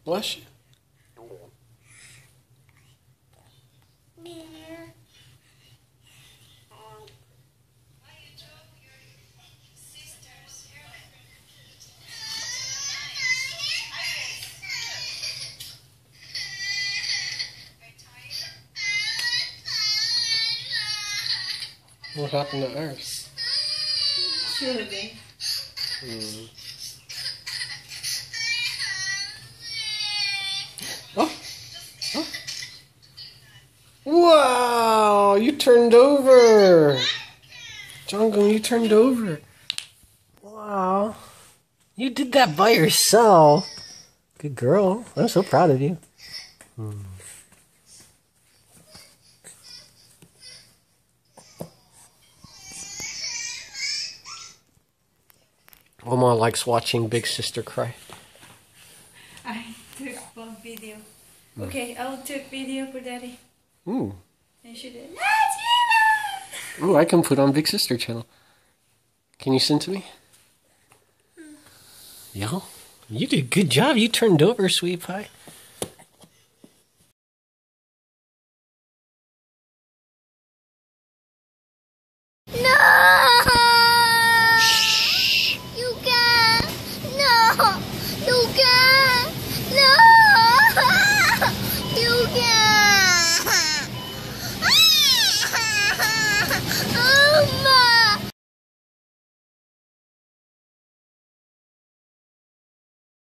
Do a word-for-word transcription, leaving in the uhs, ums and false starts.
Bless you. What happened to ours? Should have been. Mm. Oh. Oh. Wow! You turned over! Janggeum, you turned over. Wow. You did that by yourself. Good girl. I'm so proud of you. Hmm. Oma likes watching Big Sister cry. I took one video. Okay, I'll take video for Daddy. Ooh. And she did. Ooh, I can put on Big Sister channel. Can you send to me? Yeah. You did a good job. You turned over, sweet pie.